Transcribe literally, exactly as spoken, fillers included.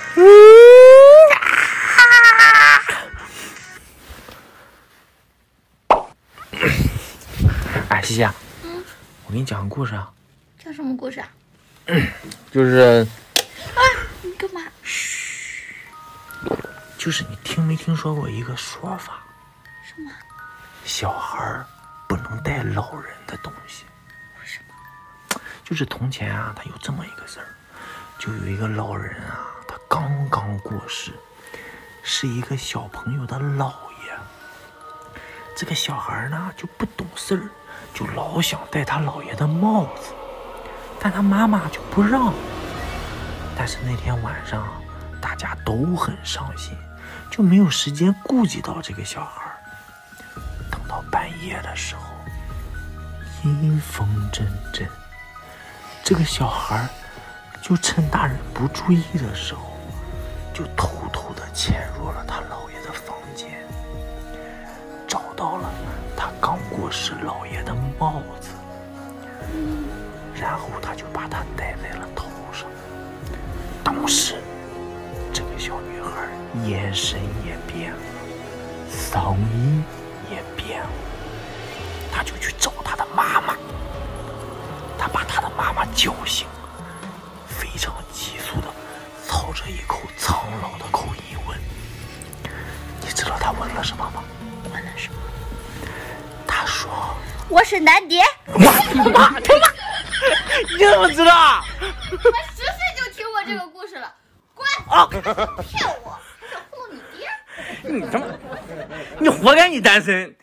哎，西西，嗯，我给你讲个故事啊。 讲什么故事啊？ 就是， 啊，你干嘛？ 嘘，就是你听没听说过一个说法？ 什么？ 小孩不能带老人的东西。 为什么？ 就是从前啊，他有这么一个事儿，就有一个老人啊，他刚刚过世，是一个小朋友的姥爷。这个小孩呢就不懂事儿，就老想戴他姥爷的帽子，但他妈妈就不让。但是那天晚上大家都很伤心，就没有时间顾及到这个小孩。等到半夜的时候，阴风阵阵，这个小孩就趁大人不注意的时候，就偷偷地潜入了他姥爷的房间，找到了他刚过世姥爷的帽子，然后他就把它戴在了头上。当时这个小女孩眼神也变了，嗓音也变了，他就去找他的妈妈。他把他的妈妈叫醒，非常急促的操着一口苍老的口音问：“你知道他问了什么吗？” 问了什么？ 他说：“ 我是男爹。” 妈妈，他妈，你怎么知道？ 我十岁就听过这个故事了。滚！ 啊！ 骗我！想糊弄你爹？ 你他妈，你活该你单身。